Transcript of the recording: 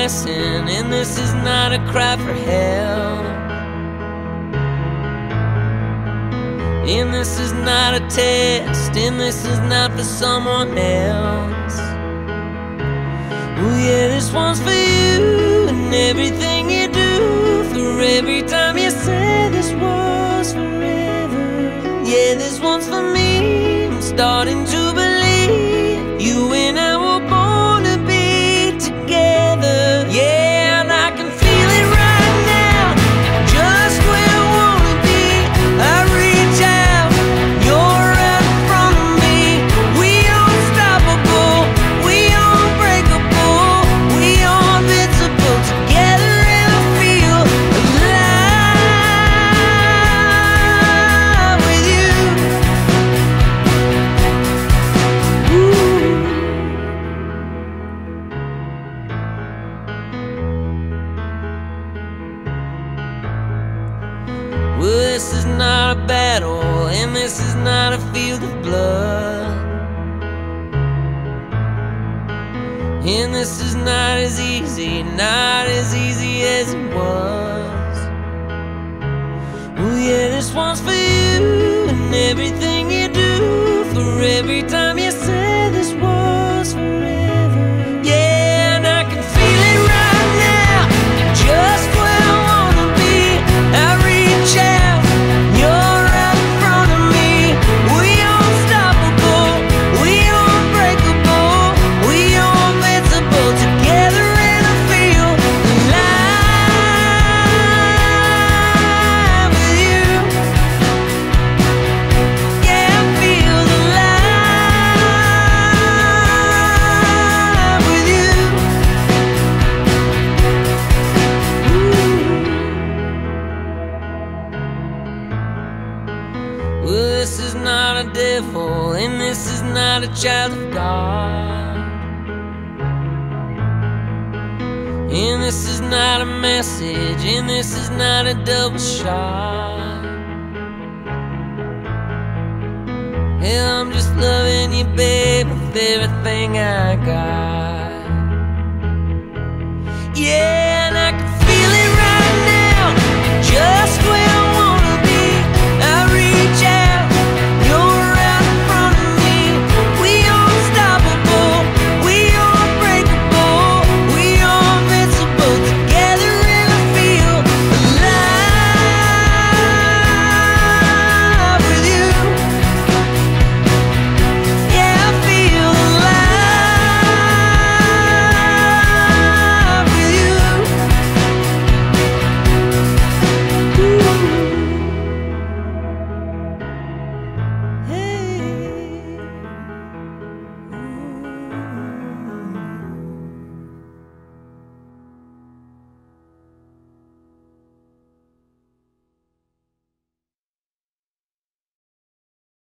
lesson, and this is not a cry for help. And this is not a test, and this is not for someone else. Oh yeah, this one's for you and everything you do, for every time you say this was forever. Yeah, this one's for me. I'm starting to believe you and I were born to be together. Yeah, and I can feel it right now, just where I wanna be. I reach out, you're right in front of me. We unstoppable, we unbreakable, we invincible together, and I feel alive with you. Well, this is not a battle, and this is not a field of blood, and this is not as easy as it was. Oh yeah, this one's for you and everything you do, for every time you say this was forever. Yeah, and I can feel it right now, just where I wanna be. I reach out, you're right in front of me. We unstoppable, we unbreakable, we invincible together, and I feel alive with you. Yeah, I feel alive with you. Well, this is not a devil, and this is not a child of God, and this is not a message, and this is not a double shot. Hell, I'm just loving you, babe, with everything I got. Yeah.